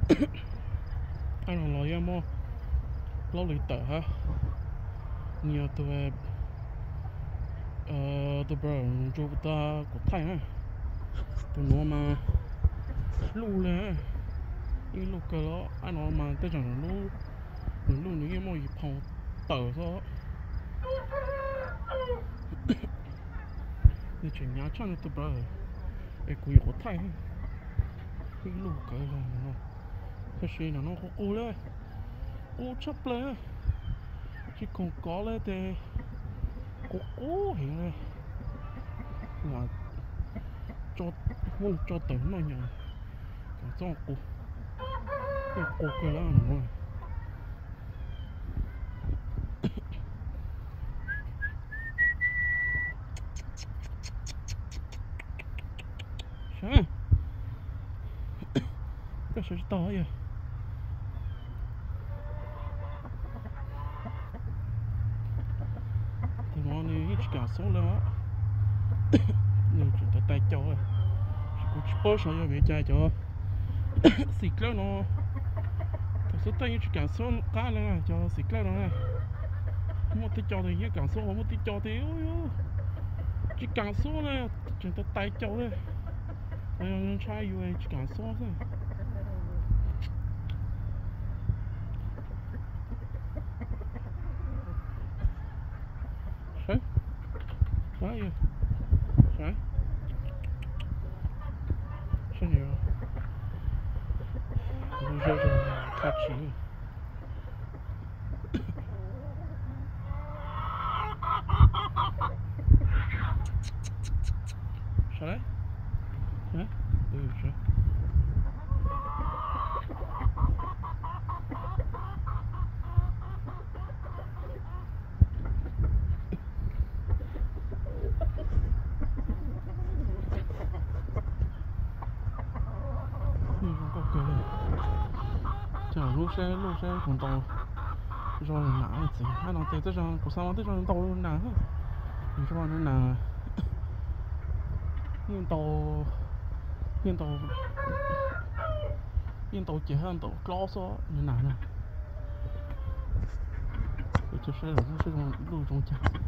anh nói em mô lâu lý tờ ha nhiều tụi tụi bờ chụp ta của thay ha tụi nó mà lù lên những lúc cái đó anh nói mà tới chẳng nó lù những cái mồi phong tờ thôi thì chuyện nhà chăn tụi bờ cái cùi của thay ha những lúc cái là nó cái gì nó có cô lên cô chấp lên chỉ còn có lên thì cố hiện này là cho không cho tỉnh nó nhờ còn cho cô cái đó nữa sao cái sự to vậy thì nó này ít cả số nữa nên chúng ta tay cho cũng bớt sao vậy chạy cho xịt lên nó thật sự tay ít cả số cá lên cho xịt lên nó một tí cho thì ít cả số một tí cho thì chỉ cả số này chúng ta tay cho đấy anh try you chỉ cả số thôi đấy đấy đấy sao nhiều rồi catchy sao đấy hả sao lúc xe còn tàu rồi nã gì hai nó tới rồi của sao tới rồi tàu nã thì cho nó nã nhưng tàu chỉ hơn tàu close số như nã nè thì cho xe là nó sẽ còn lưu trong chặt